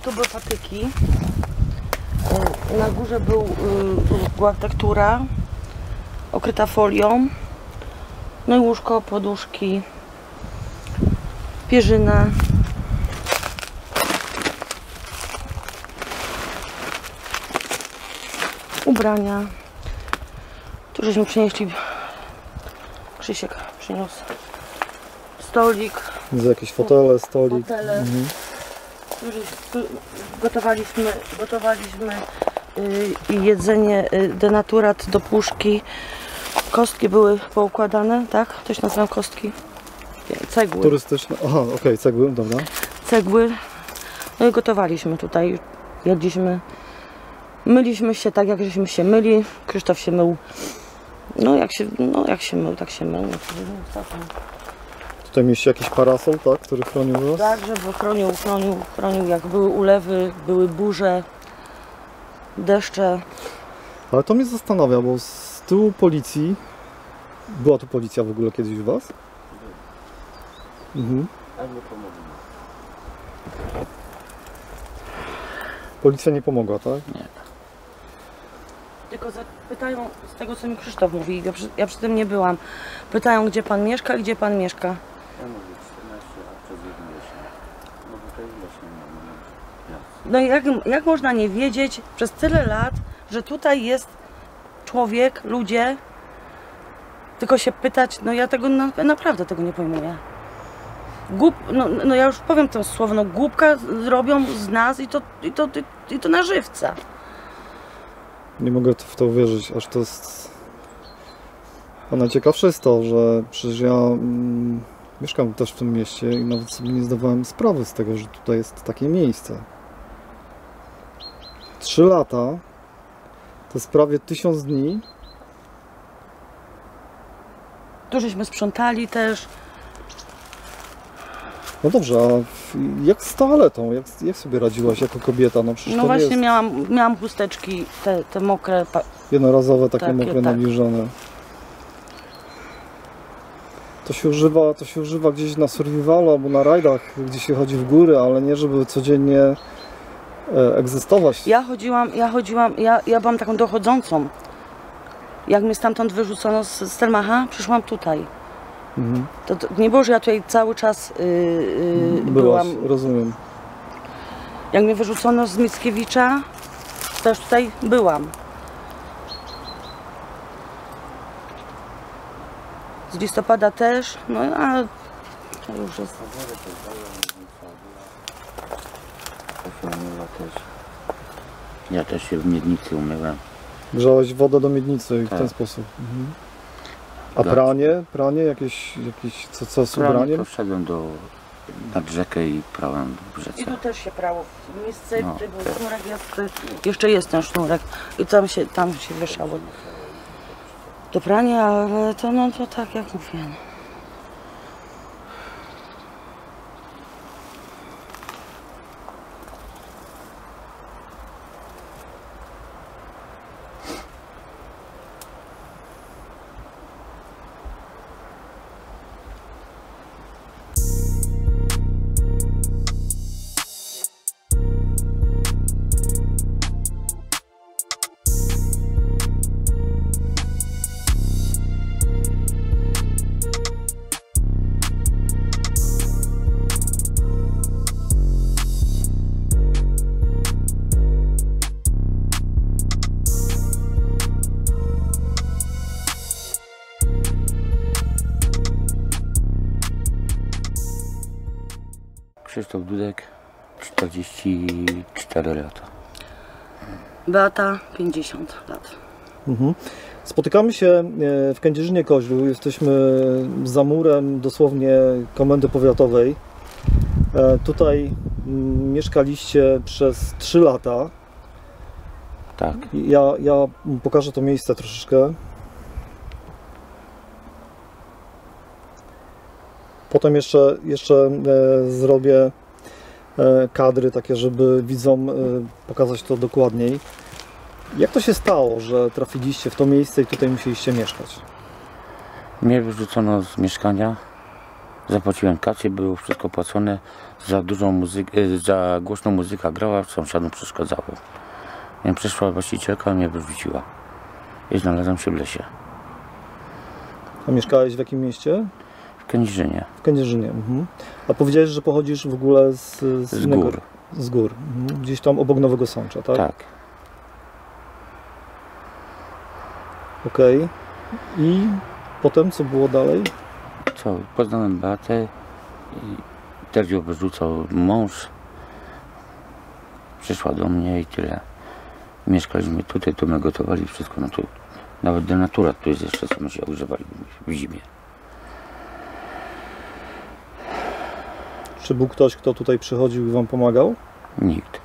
tu były patyki. Na górze była tektura okryta folią. No i łóżko, poduszki, pierzyna. Ubrania. Tu żeśmy przynieśli, Krzysiek przyniósł stolik. Jakieś fotele, stolik. Fotele. Tu gotowaliśmy jedzenie denaturat do puszki. Kostki były poukładane, tak? Ktoś nazywa kostki? Cegły. Turystyczne. Aha, okej, cegły, dobra. Cegły. No i gotowaliśmy tutaj. Jedliśmy. Myliśmy się tak, jak żeśmy się myli. Krzysztof się mył. No jak się mył, tak się mył. Tutaj mieliście jakiś parasol, tak? Który chronił was? Tak, żeby chronił jak były ulewy, były burze, deszcze. Ale to mnie zastanawia, bo z tyłu policji... Była tu policja w ogóle kiedyś u was? Mhm. Policja nie pomogła, tak? Nie. Tylko pytają, z tego co mi Krzysztof mówi, ja przy tym nie byłam, pytają, gdzie pan mieszka, gdzie pan mieszka. Ja mówię 14, a przez jeden miesiąc. No bo to jest właśnie No jak można nie wiedzieć przez tyle lat, że tutaj jest człowiek, ludzie, tylko się pytać, no ja tego naprawdę tego nie pojmuję. No ja już powiem to słowo, no głupka zrobią z nas i to na żywca. Nie mogę w to uwierzyć, aż to jest... A najciekawsze jest to, że przecież ja mieszkam też w tym mieście i nawet sobie nie zdawałem sprawy z tego, że tutaj jest takie miejsce. 3 lata, to jest prawie 1000 dni. Tu żeśmy sprzątali też. No dobrze, a jak z toaletą? Jak sobie radziłaś jako kobieta? No przecież No to właśnie jest miałam chusteczki, te mokre. jednorazowe, takie takie, mokre, tak. nawilżone. To się używa gdzieś na survivalu albo na rajdach, gdzie się chodzi w góry, ale nie żeby codziennie egzystować. Ja byłam taką dochodzącą. Jak mnie stamtąd wyrzucono z Stelmacha, przyszłam tutaj. Mhm. To nie było, że ja tutaj cały czas Byłaś, byłam. rozumiem. Jak mnie wyrzucono z Mickiewicza, też tutaj byłam. Z listopada też, no a to już jest. To się umywa też. Ja też się w miednicy umyłem. Grzałaś wodę do miednicy w Tak. ten sposób. Mhm. A Tak. pranie? Jakieś co z ubraniem? Poszedłem nad rzekę i prałem w I rzece. tu też się prało w misce, No, był tak. sznurek jeszcze jest ten sznurek i tam się wieszało do prania, ale to tak jak mówię. No. Krzysztof Dudek, 44 lata. Beata 50 lat. Mhm. Spotykamy się w Kędzierzynie-Koźlu. Jesteśmy za murem dosłownie komendy powiatowej. Tutaj mieszkaliście przez 3 lata. Tak. Ja pokażę to miejsce troszeczkę. Potem jeszcze zrobię kadry takie, żeby widzom pokazać to dokładniej. Jak to się stało, że trafiliście w to miejsce i tutaj musieliście mieszkać? Mnie wyrzucono z mieszkania Zapłaciłem kasę, było wszystko płacone, za dużą muzykę, za głośną muzyka grała, sąsiadom przeszkadzało. Jak przyszła właścicielka, mnie wyrzuciła i znalazłem się w lesie, A mieszkałeś w jakim mieście? w Kędzierzynie, W Kędzierzynie. A powiedziałeś, że pochodzisz w ogóle z innego- gór. Z gór. Gdzieś tam obok Nowego Sącza, tak? Tak. Okej. I potem co było dalej? Co, poznałem Beatę i też ją wyrzucał mąż. Przyszła do mnie i tyle. Mieszkaliśmy tutaj, tu my gotowali wszystko, no tu nawet denaturat tu jest jeszcze, co my się ogrzewali w zimie. Czy był ktoś, kto tutaj przychodził i wam pomagał? Nikt.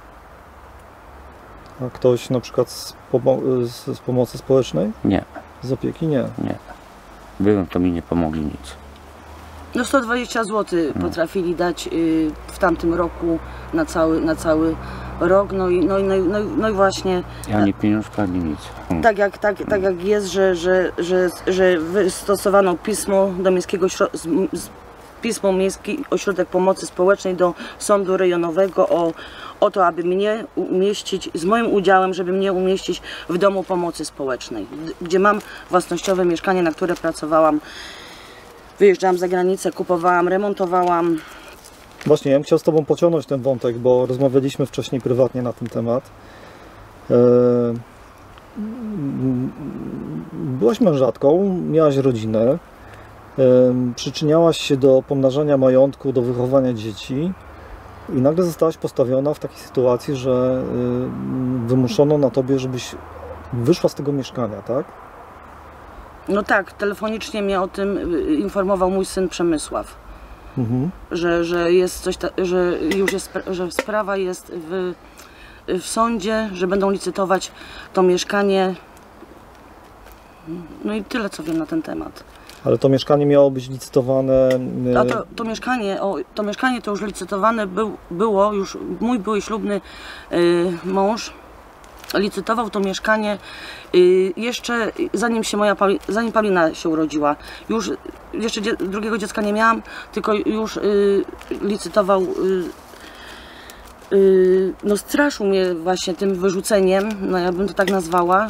A ktoś na przykład z pomocy społecznej? Nie, Z opieki? Nie. nie. Byłem, to mi nie pomogli nic. No 120 zł potrafili dać w tamtym roku na cały rok, no i właśnie Ani pieniążka, ani nic. tak jak jest, że wystosowano pismo do miejskiego pismo Miejski Ośrodek Pomocy Społecznej do Sądu Rejonowego o to, aby mnie umieścić, z moim udziałem, żeby mnie umieścić w domu pomocy społecznej, gdzie mam własnościowe mieszkanie, na które pracowałam. Wyjeżdżałam za granicę, kupowałam, remontowałam. Właśnie, ja bym chciał z Tobą pociągnąć ten wątek, bo rozmawialiśmy wcześniej prywatnie na ten temat. Byłaś mężatką, miałaś rodzinę, przyczyniałaś się do pomnażania majątku, do wychowania dzieci i nagle zostałaś postawiona w takiej sytuacji, że wymuszono na Tobie, żebyś wyszła z tego mieszkania, tak? No tak, telefonicznie mnie o tym informował mój syn Przemysław, że jest coś, że już jest, że sprawa jest w sądzie, że będą licytować to mieszkanie. No i tyle, co wiem na ten temat. Ale to mieszkanie miało być licytowane. A to mieszkanie to już licytowane było, już mój były ślubny mąż licytował to mieszkanie jeszcze zanim Paulina się urodziła. Już jeszcze drugiego dziecka nie miałam, tylko już licytował, no straszył mnie właśnie tym wyrzuceniem, no ja bym to tak nazwała,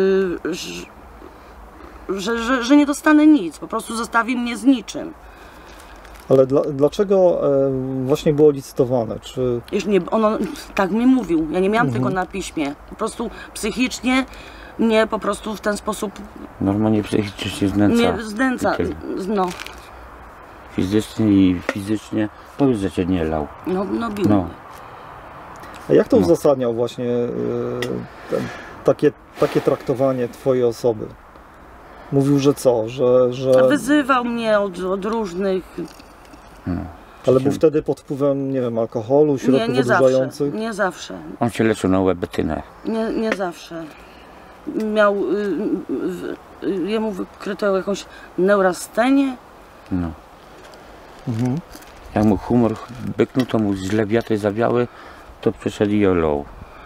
że nie dostanę nic, po prostu zostawi mnie z niczym. Ale dlaczego właśnie było licytowane? Czy... Ono tak mi mówił, ja nie miałam tego na piśmie. Po prostu psychicznie mnie po prostu w ten sposób Normalnie psychicznie się znęca. mnie znęca. No, Fizycznie i fizycznie. Powiedz, że cię nie lał. no bił. No. A jak to uzasadniał właśnie takie traktowanie Twojej osoby? Mówił, że co? Że... Wyzywał mnie od różnych. Ale był wtedy pod wpływem, nie wiem, alkoholu, środków Nie odurzających? zawsze. Nie zawsze. On się leczył na łebetynę. Nie zawsze. Miał jemu wykryto jakąś neurastenię. No. Jak mu humor byknął, to mu źle wiatry zawiały, to przyszedł i olał.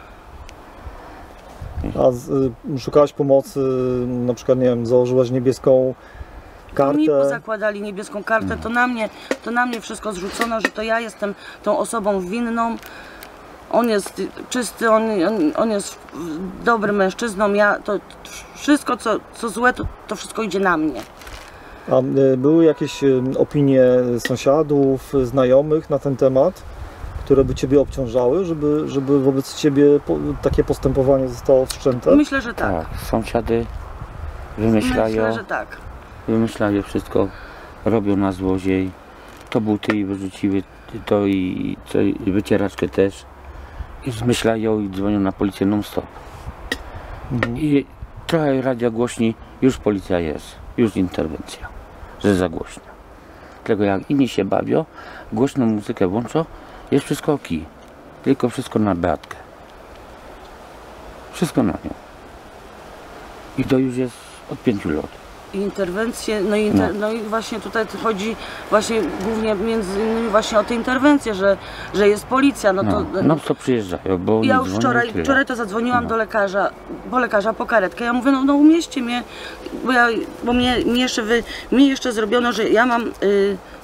A szukałaś pomocy, na przykład, nie wiem, założyłaś niebieską kartę? Mi pozakładali niebieską kartę, to na mnie wszystko zrzucono, że to ja jestem tą osobą winną. On jest czysty, on jest dobrym mężczyzną, to wszystko co złe, to wszystko idzie na mnie. A były jakieś opinie sąsiadów, znajomych na ten temat, które by Ciebie obciążały, żeby wobec Ciebie takie postępowanie zostało wszczęte? Myślę, że tak. Sąsiady wymyślają. Myślę, że tak. Wymyślają wszystko, robią na złodziej. To buty i wyrzuciły, to i wycieraczkę też. I zmyślają i dzwonią na policję non-stop. I trochę radia głośni, już policja jest, już interwencja, że za głośno. Tylko jak inni się bawią, głośną muzykę włączą, jest wszystko ok. Tylko wszystko na Beatkę. Wszystko na nią. I to już jest od 5 lat. Interwencje, no i właśnie tutaj chodzi właśnie głównie między innymi właśnie o te interwencje, że jest policja, Co przyjeżdżają, bo ja już wczoraj to zadzwoniłam do lekarza, po karetkę. Ja mówię, no umieśćcie mnie, bo mnie jeszcze zrobiono, że ja mam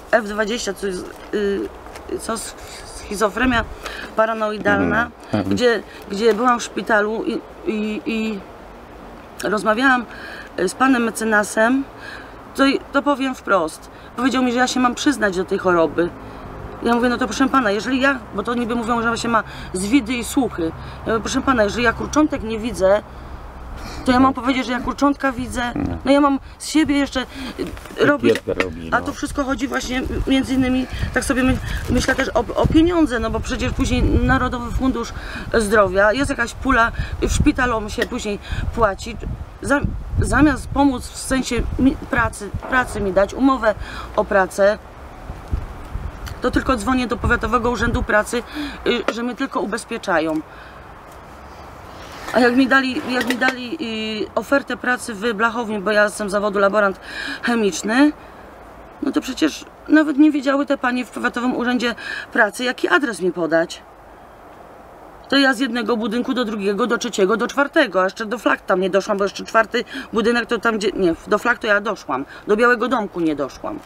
F20, co jest schizofrenia paranoidalna, gdzie byłam w szpitalu i rozmawiałam z panem mecenasem, to powiem wprost. Powiedział mi, że ja się mam przyznać do tej choroby. Ja mówię, no to proszę pana, jeżeli ja, bo to niby mówią, że się ma zwidy i słuchy. Ja mówię, proszę pana, jeżeli ja kurczątek nie widzę, to ja mam powiedzieć, że ja kurczątka widzę. No ja mam z siebie jeszcze robić. A to wszystko chodzi właśnie między innymi, tak sobie myślę też o pieniądze, no bo przecież później Narodowy Fundusz Zdrowia, jest jakaś pula, w szpitalu się później płaci. Zamiast pomóc w sensie pracy mi dać, umowę o pracę, to tylko dzwonię do Powiatowego Urzędu Pracy, że mnie tylko ubezpieczają. A jak mi dali ofertę pracy w Blachowni, bo ja jestem z zawodu laborant chemiczny, no to przecież nawet nie wiedziały te panie w Powiatowym Urzędzie Pracy, jaki adres mi podać. To ja z jednego budynku do drugiego, do trzeciego, do czwartego, a jeszcze do flag tam nie doszłam, bo jeszcze czwarty budynek to tam, gdzie, nie, do flag to ja doszłam, do Białego Domku nie doszłam.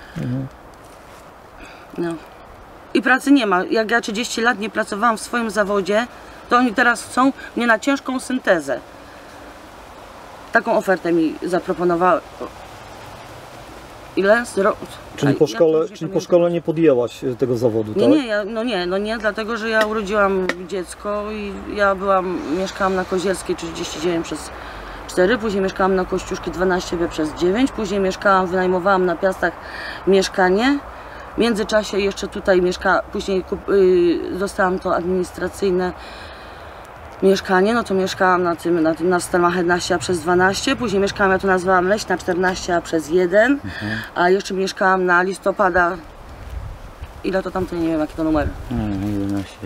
No. I pracy nie ma. Jak ja 30 lat nie pracowałam w swoim zawodzie, to oni teraz chcą mnie na ciężką syntezę. Taką ofertę mi zaproponowały. Ile? Czyli po szkole nie podjęłaś tego zawodu, tak? Nie, dlatego że ja urodziłam dziecko i ja mieszkałam na Kozielskiej 39/4, później mieszkałam na Kościuszki 12B/9, później wynajmowałam na Piastach mieszkanie. W międzyczasie jeszcze tutaj później dostałam to administracyjne mieszkanie, no to mieszkałam na Stelmach 11/12, później mieszkałam, ja to nazwałam Leśna 14/1, a jeszcze mieszkałam na Listopada, ile to tam, to nie wiem jaki to numer. 11.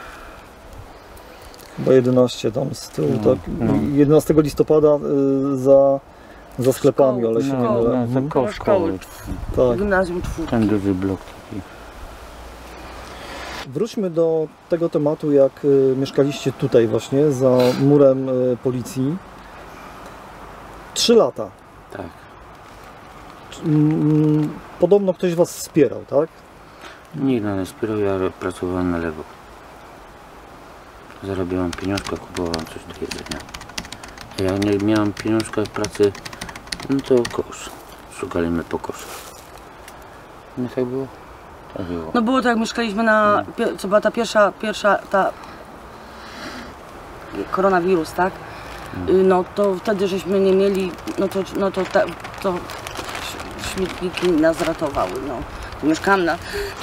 Chyba 11 tam z tyłu, tak? 11 listopada za sklepami oleśnymi. Koło szkoły. Tak. Gimnazjum Czwórki. Ten duży blok taki. Wróćmy do tego tematu, jak mieszkaliście tutaj właśnie, za murem policji. 3 lata. Tak. Podobno ktoś was wspierał, tak? Nikt nas nie wspierał, ja pracowałem na lewo. Zarabiałam pieniążka, kupowałam coś do jedzenia. A jak nie miałam pieniążka w pracy, no to kosz. Szukali mnie po koszu. Nie tak było? Tak było. No było tak, mieszkaliśmy co była ta pierwsza koronawirus, tak? No to wtedy żeśmy nie mieli, to śmietniki nas ratowały, no. To mieszkałam na...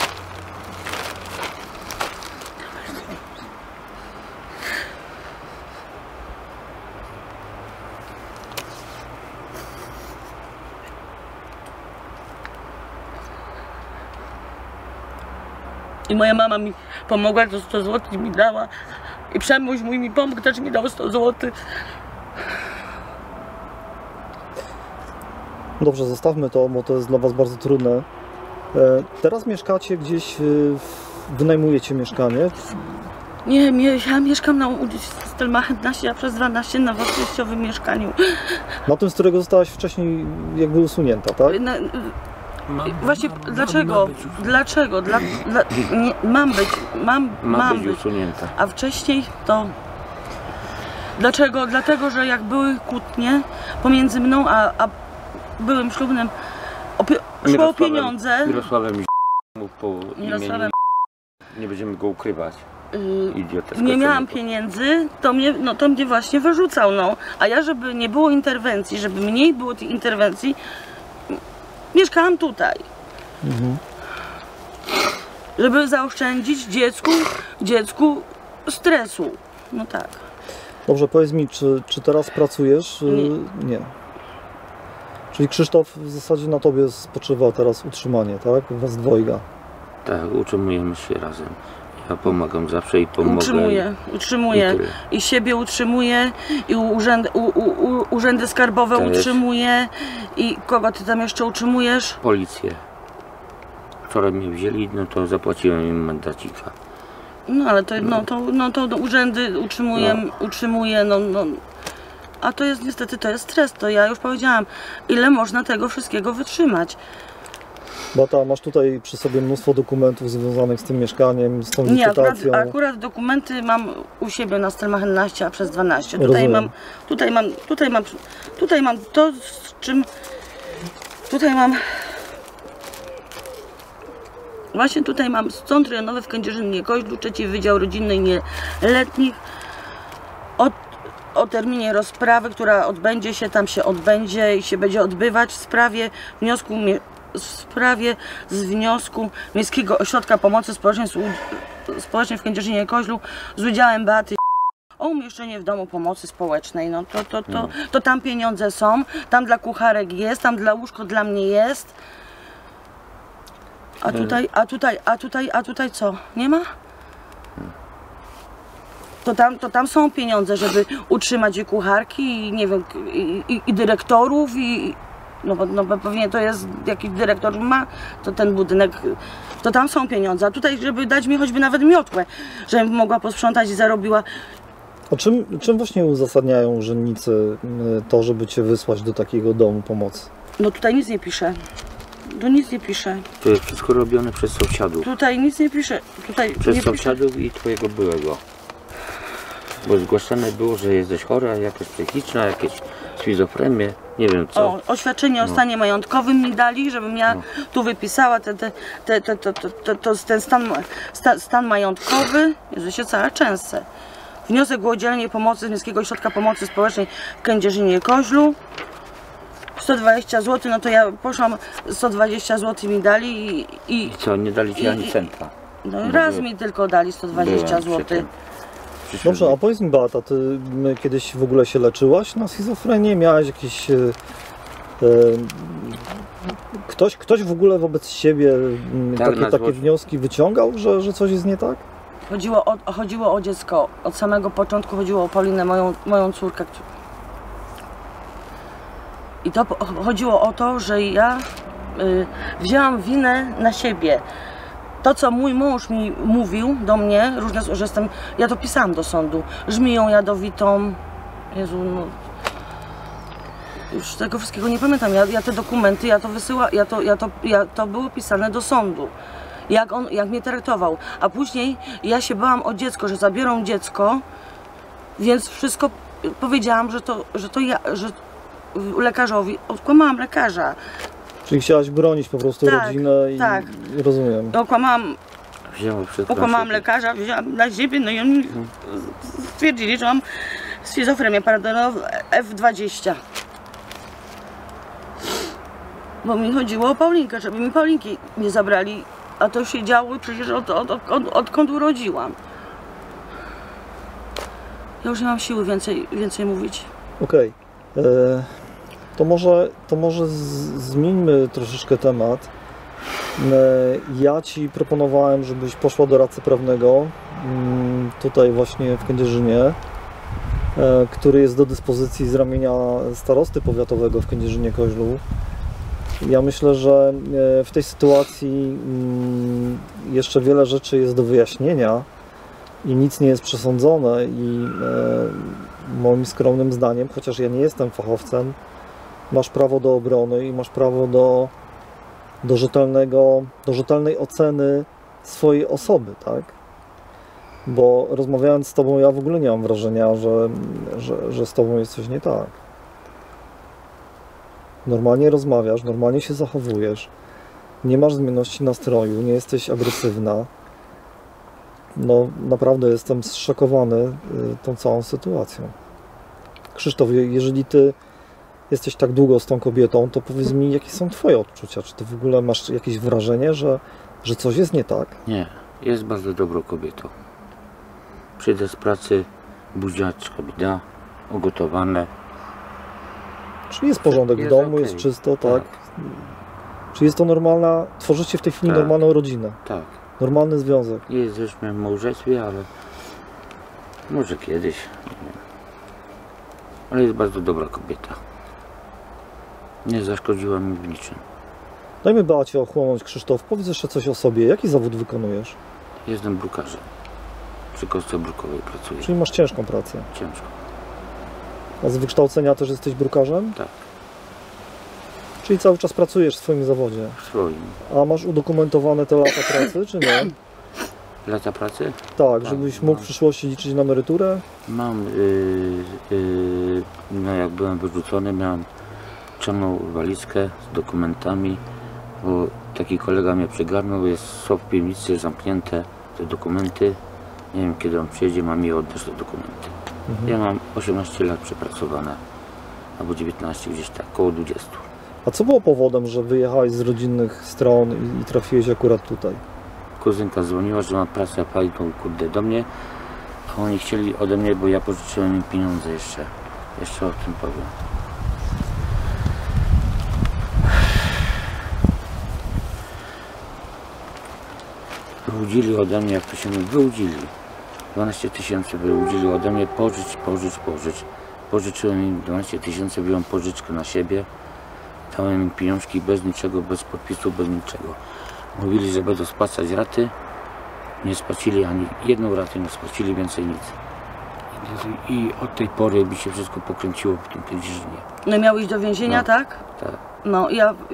I moja mama mi pomogła, to 100 zł mi dała. I Przemuś mój mi pomógł, też mi dał 100 zł. Dobrze, zostawmy to, bo to jest dla was bardzo trudne. Teraz mieszkacie gdzieś, wynajmujecie mieszkanie? Nie, ja mieszkam na ulicy Stelmach 11/12 na wartościowym mieszkaniu. Na tym, z którego zostałaś wcześniej jakby usunięta, tak? Właśnie dlaczego? Dlaczego? Mam być usunięta. A wcześniej to... Dlaczego? Dlatego, że jak były kłótnie pomiędzy mną a byłym ślubnym, szło o pieniądze. Mirosławem po imieniu, nie będziemy go ukrywać. Nie miałam pieniędzy, to mnie właśnie wyrzucał, no. A ja, żeby nie było interwencji, żeby mniej było tych interwencji, mieszkałam tutaj. Żeby zaoszczędzić dziecku stresu. No tak. Dobrze, powiedz mi, czy teraz pracujesz? Nie. Czyli Krzysztof w zasadzie na tobie spoczywa teraz utrzymanie, tak? Was dwojga. Tak, utrzymujemy się razem. Ja pomagam zawsze i pomogę. Utrzymuję. I siebie utrzymuję, i urzędy skarbowe też utrzymuję. I kogo ty tam jeszcze utrzymujesz? Policję. Wczoraj mnie wzięli, no to zapłaciłem im mandacika. No ale to urzędy utrzymuję, A to jest niestety, to jest stres, to ja już powiedziałam, ile można tego wszystkiego wytrzymać. Beata, masz tutaj przy sobie mnóstwo dokumentów związanych z tym mieszkaniem, z tą Nie, licytacją. akurat dokumenty mam u siebie na Stelmachen 11, a przez 12. Rozumiem. Tutaj mam to, z czym... Tutaj mam... Właśnie tutaj mam Sąd Rejonowy w Kędzierzynie-Koźlu, 3 Wydział Rodzinny i Nieletnich. O terminie rozprawy, która odbędzie się, tam się odbędzie i się będzie odbywać w sprawie z wniosku Miejskiego Ośrodka Pomocy Społecznej w Kędzierzynie-Koźlu z udziałem Beaty o umieszczenie w domu pomocy społecznej. No to tam pieniądze są, tam dla kucharek jest, tam dla łóżko dla mnie jest. A tutaj co? Nie ma? To tam są pieniądze, żeby utrzymać i kucharki, i nie wiem, i dyrektorów, no bo pewnie to jest, jakiś dyrektor ma, to ten budynek, to tam są pieniądze, a tutaj, żeby dać mi choćby nawet miotłę, żebym mogła posprzątać i zarobiła. A czym właśnie uzasadniają urzędnicy to, żeby cię wysłać do takiego domu pomocy? No tutaj nic nie pisze. Tu nic nie pisze. To jest wszystko robione przez sąsiadów. Tutaj nic nie pisze. Tutaj Przez nie sąsiadów pisze. i twojego byłego. Bo zgłaszane było, że jesteś chora, jakaś psychiczna, jakieś schizofrenię, nie wiem co. O, oświadczenie o stanie majątkowym mi dali, żebym ja tu wypisała ten stan majątkowy. Jezu, się cała częstce. Wniosek o udzielenie pomocy z Miejskiego Ośrodka Pomocy Społecznej w Kędzierzynie-Koźlu. 120 zł, no to ja poszłam, 120 zł mi dali I co, nie dali ci ani centa? No raz mi tylko dali 120 zł. Dobrze, a powiedz mi, Beata, ty kiedyś w ogóle się leczyłaś na schizofrenię? Miałaś jakieś... Ktoś w ogóle wobec siebie takie wnioski wyciągał, że coś jest nie tak? Chodziło o dziecko. Od samego początku chodziło o Paulinę, moją córkę. I to chodziło o to, że ja wzięłam winę na siebie. To, co mój mąż mi mówił do mnie, że jestem, ja to pisałam do sądu, żmiją jadowitą. Jezu, no. Już tego wszystkiego nie pamiętam. Ja te dokumenty, to było pisane do sądu. Jak mnie traktował. A później ja się bałam o dziecko, że zabiorą dziecko, więc wszystko powiedziałam, że to ja, że lekarzowi, odkłamałam lekarza. Czyli chciałaś bronić po prostu rodzinę i tak. Rozumiem. Okłamałam lekarza, wzięłam na siebie, no i oni stwierdzili, że mam schizofrenię paradoksową F20. Bo mi chodziło o Paulinkę, żeby mi Paulinki nie zabrali, a to się działo przecież odkąd urodziłam. Ja już nie mam siły więcej mówić. Okej. To może zmieńmy troszeczkę temat. Ja Ci proponowałem, żebyś poszła do radcy prawnego tutaj właśnie w Kędzierzynie, który jest do dyspozycji z ramienia starosty powiatowego w Kędzierzynie-Koźlu. Ja myślę, że w tej sytuacji jeszcze wiele rzeczy jest do wyjaśnienia i nic nie jest przesądzone i moim skromnym zdaniem, chociaż ja nie jestem fachowcem, masz prawo do obrony i masz prawo do rzetelnej oceny swojej osoby, tak? Bo rozmawiając z Tobą, ja w ogóle nie mam wrażenia, że z Tobą jest coś nie tak. Normalnie rozmawiasz, normalnie się zachowujesz, nie masz zmienności nastroju, nie jesteś agresywna. No naprawdę jestem zszokowany tą całą sytuacją. Krzysztof, jeżeli Ty jesteś tak długo z tą kobietą, to powiedz mi, jakie są Twoje odczucia? Czy Ty w ogóle masz jakieś wrażenie, że coś jest nie tak? Nie, jest bardzo dobrą kobietą. Przyjdę z pracy, buziaczka mi da, ugotowane. Czy jest porządek w domu, jest czysto, tak? Czy jest to normalna, tworzycie w tej chwili normalną rodzinę? Tak. Normalny związek? Jesteśmy w małżeństwie, ale może kiedyś, nie wiem. Ale jest bardzo dobra kobieta. Nie zaszkodziła mi w niczym. Dajmy Beacie ochłonąć, Krzysztof. Powiedz jeszcze coś o sobie. Jaki zawód wykonujesz? Jestem brukarzem. Przy kostce brukowej pracuję. Czyli masz ciężką pracę? Ciężko. A z wykształcenia też jesteś brukarzem? Tak. Czyli cały czas pracujesz w swoim zawodzie. W swoim. A masz udokumentowane te lata pracy, czy nie? Lata pracy? Tak, żebyś mógł w mam. przyszłości liczyć na emeryturę? Mam, no jak byłem wyrzucony, miałem czarną walizkę z dokumentami, bo taki kolega mnie przygarnął, są w piwnicy zamknięte te dokumenty. Nie wiem kiedy on przyjedzie, mam mi oddać te dokumenty. Ja mam 18 lat przepracowane, albo 19, gdzieś tak, około 20. A co było powodem, że wyjechałeś z rodzinnych stron i trafiłeś akurat tutaj? Kuzynka dzwoniła, że ma pracę, a palitą kurde do mnie, a oni chcieli ode mnie, bo ja pożyczyłem im pieniądze jeszcze o tym powiem. Wyłudzili ode mnie, jak to się mówi, wyłudzili. 12 tysięcy wyłudzili ode mnie, pożycz. Pożyczyłem im 12 tysięcy, wziąłem pożyczkę na siebie. Dałem im pieniążki bez niczego, bez podpisu, bez niczego. Mówili, że będą spłacać raty. Nie spłacili ani jedną ratę, nie spłacili, więcej nic. I od tej pory mi się wszystko pokręciło w tym dzierżynie. No i miał iść do więzienia, No. tak? Tak. No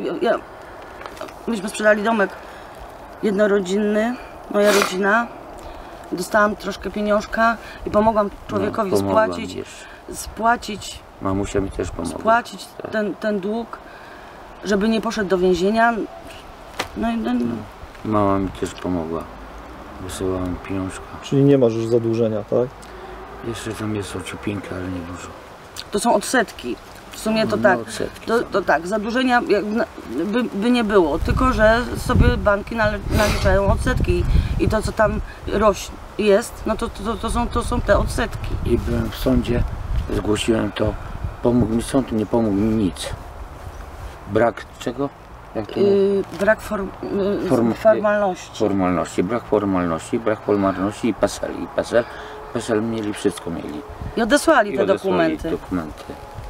myśmy sprzedali domek jednorodzinny, moja rodzina. Dostałam troszkę pieniążka i pomogłam człowiekowi pomogła mi jeszcze. spłacić Mamusia mi też pomogła. spłacić Tak. ten dług, żeby nie poszedł do więzienia. No i Mama mi też pomogła. Wysyłałem pieniążka. Czyli nie masz już zadłużenia, tak? Jeszcze tam jest ociupinka, ale nie dużo. to są odsetki. W sumie to No, tak, odsetki to tak, zadłużenia by nie było, tylko że sobie banki naliczają odsetki i to co tam jest, no to są te odsetki. I byłem w sądzie, zgłosiłem to, pomógł mi sąd, nie pomógł mi nic. Brak czego? Jak to Brak formalności. Brak formalności i PESEL mieli, wszystko mieli. I odesłali te odesłali dokumenty.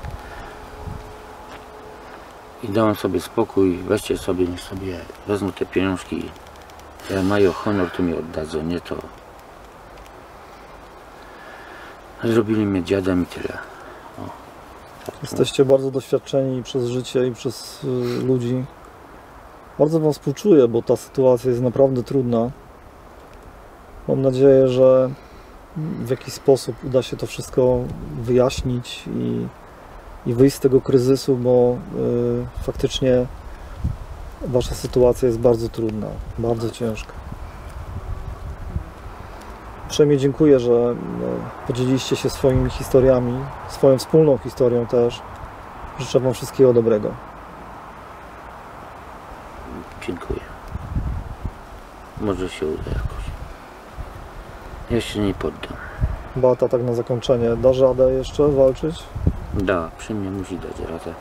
I dałem sobie spokój, weźcie sobie, niech sobie wezmą te pieniążki. Jak mają honor, to mi oddadzą, nie to. Zrobili mnie dziadem i tyle. Jesteście bardzo doświadczeni przez życie i przez ludzi. Bardzo wam współczuję, bo ta sytuacja jest naprawdę trudna. Mam nadzieję, że w jakiś sposób uda się to wszystko wyjaśnić i wyjść z tego kryzysu, bo faktycznie wasza sytuacja jest bardzo trudna, bardzo ciężka. Uprzejmie dziękuję, że podzieliliście się swoimi historiami, swoją wspólną historią też. Życzę wam wszystkiego dobrego. Dziękuję. Może się uda jakoś. Ja się nie poddam. Beata, tak na zakończenie, dasz radę jeszcze walczyć? Da, przy mnie musi dać radę.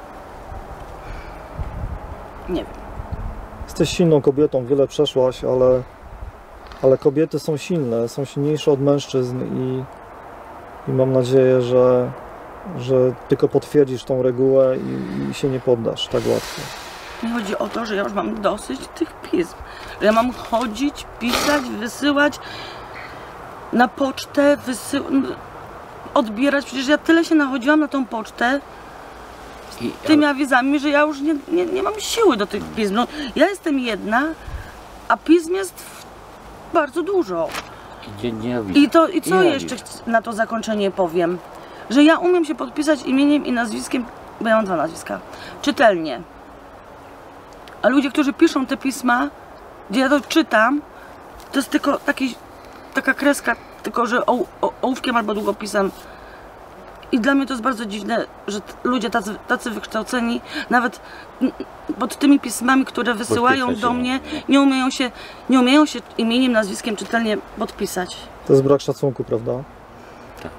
Nie wiem. Jesteś silną kobietą, wiele przeszłaś, ale kobiety są silne, są silniejsze od mężczyzn i mam nadzieję, że tylko potwierdzisz tą regułę i się nie poddasz tak łatwo. Mi chodzi o to, że ja już mam dosyć tych pism. Że ja mam chodzić, pisać, wysyłać na pocztę, odbierać. Przecież ja tyle się nachodziłam na tą pocztę z tymi awizami, że ja już nie mam siły do tych pism. No, ja jestem jedna, a pism jest bardzo dużo. I co jeszcze na to zakończenie powiem? Że ja umiem się podpisać imieniem i nazwiskiem, bo ja mam 2 nazwiska, czytelnie. A ludzie, którzy piszą te pisma, gdzie ja to czytam, to jest tylko taka kreska, tylko że ołówkiem albo długopisem. I dla mnie to jest bardzo dziwne, że ludzie tacy wykształceni, nawet pod tymi pismami, które wysyłają do mnie, nie umieją się imieniem, nazwiskiem czytelnie podpisać. To jest brak szacunku, prawda? Tak.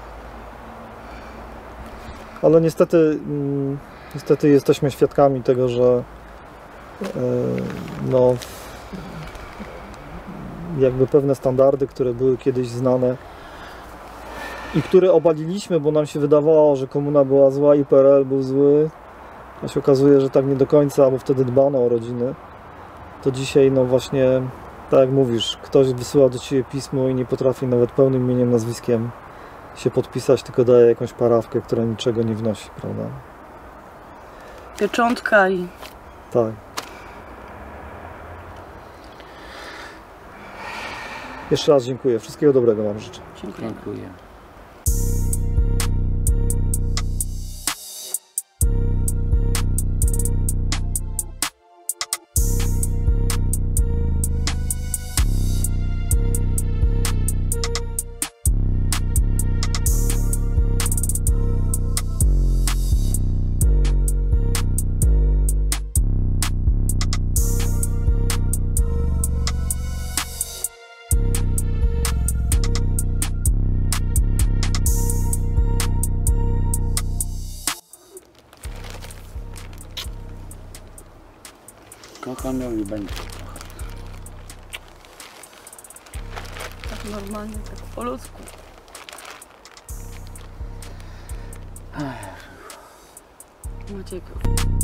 Ale niestety jesteśmy świadkami tego, że no, jakby pewne standardy, które były kiedyś znane i które obaliliśmy, bo nam się wydawało, że komuna była zła i PRL był zły, a się okazuje, że tak nie do końca, bo wtedy dbano o rodziny, to dzisiaj no właśnie, tak jak mówisz, ktoś wysyła do Ciebie pismo i nie potrafi nawet pełnym imieniem, nazwiskiem się podpisać, tylko daje jakąś parawkę, która niczego nie wnosi, prawda? pieczątka i... Tak. Jeszcze raz dziękuję. Wszystkiego dobrego wam życzę. Dziękuję. Dziękuję. Kocham ją i będę. Tak normalnie, tak po ludzku. Maciek.